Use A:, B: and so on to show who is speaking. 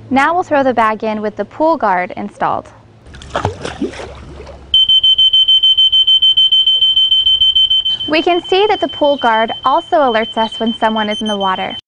A: Now we'll throw the bag in with the PoolGuard installed. We can see that the PoolGuard also alerts us when someone is in the water.